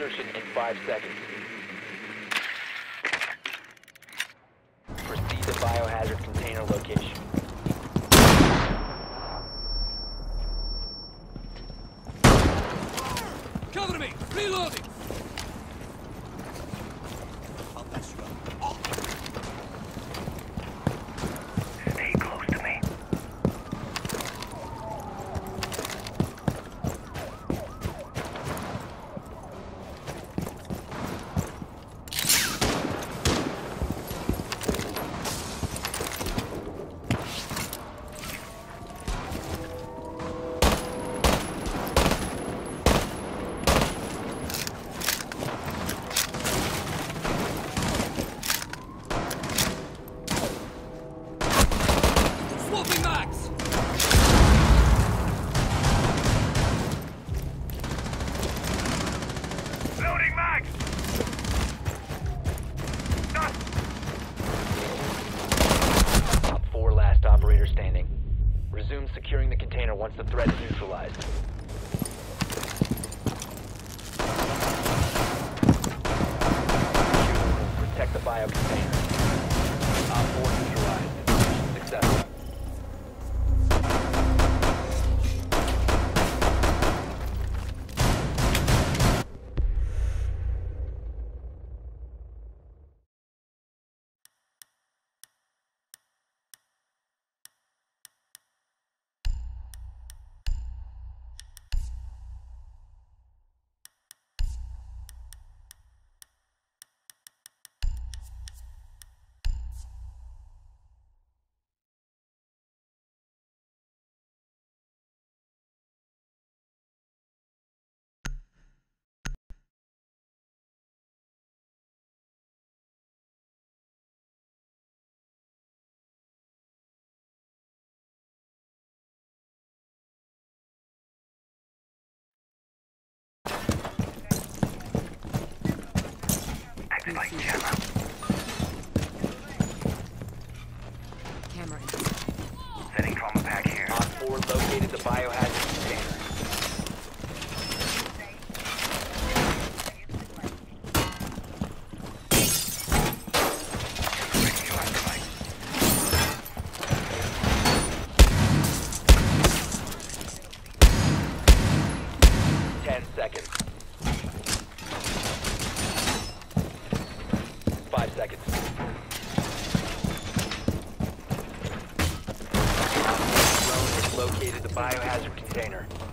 insertion in 5 seconds. Proceed to biohazard container location. Cover me! Reloading! Stay close to me. Swapping mags! Loading mags! Top 4 last operator standing. Resume securing the container once the threat is neutralized. Protect the bio container. Top 4 neutralized. Mission successful. Activate camera. Camera in. Setting trauma pack here. Op 4 located the biohazard container. Radio activate. 10 seconds. 5 seconds. Drone has located the biohazard container.